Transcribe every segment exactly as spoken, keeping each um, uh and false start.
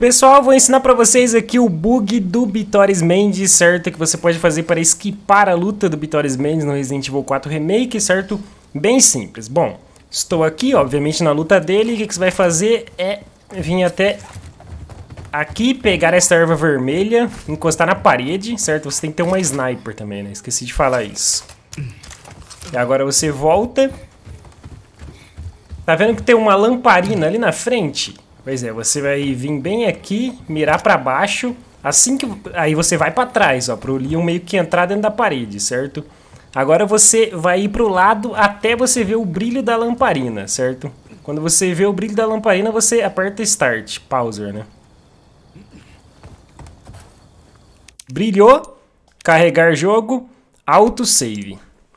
Pessoal, vou ensinar pra vocês aqui o bug do Bitoris Mendes, certo? Que você pode fazer para esquipar a luta do Bitoris Mendes no Resident Evil quatro Remake, certo? Bem simples. Bom, estou aqui, obviamente, na luta dele. O que, que você vai fazer é vir até aqui, pegar essa erva vermelha, encostar na parede, certo? Você tem que ter uma sniper também, né? Esqueci de falar isso. E agora você volta. Tá vendo que tem uma lamparina ali na frente? Pois é, você vai vir bem aqui, mirar pra baixo, assim que... Aí você vai pra trás, ó, pro Leon meio que entrar dentro da parede, certo? Agora você vai ir pro lado até você ver o brilho da lamparina, certo? Quando você vê o brilho da lamparina, você aperta Start, Pauser, né? Brilhou, carregar jogo, autosave.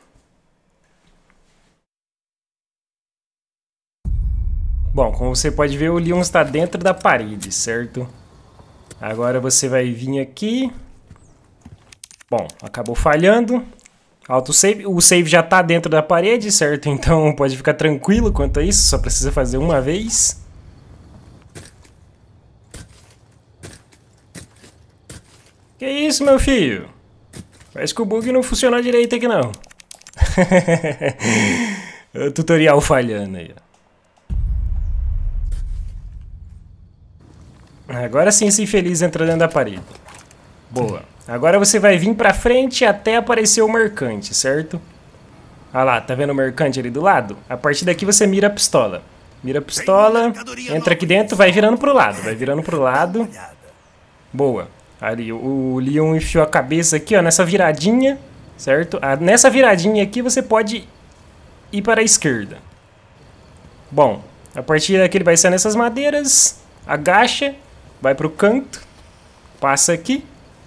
Bom, como você pode ver, o Leon está dentro da parede, certo? Agora você vai vir aqui. Bom, acabou falhando. Autosave. O save já está dentro da parede, certo? Então pode ficar tranquilo quanto a isso. Só precisa fazer uma vez. Que isso, meu filho? Parece que o bug não funcionou direito aqui, não. O tutorial falhando aí, ó. Agora sim esse infeliz entra dentro da parede. Boa. Agora você vai vir pra frente até aparecer o mercante, certo? Olha lá, tá vendo o mercante ali do lado? A partir daqui você mira a pistola. Mira a pistola, entra aqui dentro, vai virando pro lado. Vai virando pro lado. Boa. Ali, o Leon enfiou a cabeça aqui, ó, nessa viradinha, certo? Ah, nessa viradinha aqui você pode ir para a esquerda. Bom, a partir daqui ele vai sair nessas madeiras, agacha. Vai pro canto, passa aqui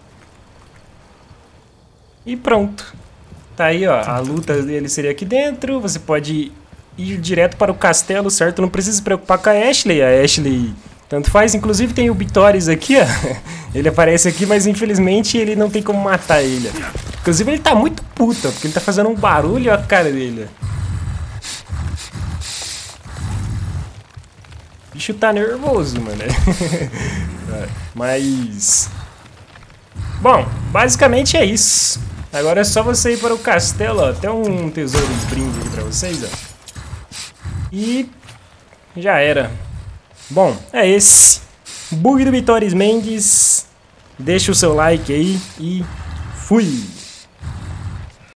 e pronto. Tá aí, ó, a luta dele seria aqui dentro. Você pode ir direto para o castelo, certo? Não precisa se preocupar com a Ashley. A Ashley tanto faz. Inclusive tem o Bitoris aqui, ó. Ele aparece aqui, mas infelizmente ele não tem como matar ele. Inclusive ele tá muito puta, porque ele tá fazendo um barulho, ó, a cara dele. O bicho tá nervoso, mano. Mas... Bom, basicamente é isso. Agora é só você ir para o castelo, ó. Tem um tesouro de brinde aqui pra vocês, ó. E... já era. Bom, é esse. Bug do Bitoris Mendes. Deixa o seu like aí e... fui!